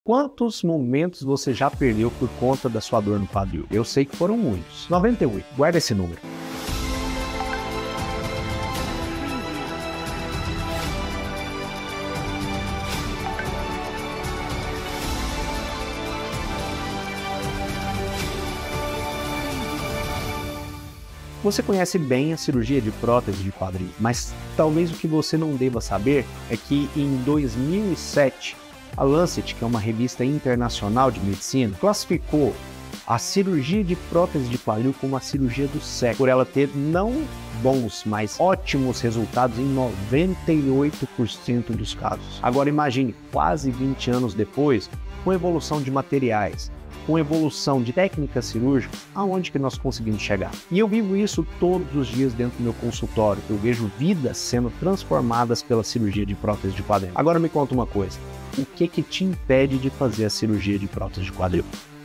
Quantos momentos você já perdeu por conta da sua dor no quadril? Eu sei que foram muitos. 98. Guarda esse número. Você conhece bem a cirurgia de prótese de quadril, mas talvez o que você não deva saber é que em 2007, a Lancet, que é uma revista internacional de medicina, classificou a cirurgia de prótese de quadril como a cirurgia do século, por ela ter não bons, mas ótimos resultados em 98% dos casos. Agora imagine, quase 20 anos depois, com evolução de materiais, com evolução de técnicas cirúrgicas, aonde que nós conseguimos chegar? E eu vivo isso todos os dias dentro do meu consultório. Eu vejo vidas sendo transformadas pela cirurgia de prótese de quadril. Agora me conta uma coisa, o que te impede de fazer a cirurgia de prótese de quadril?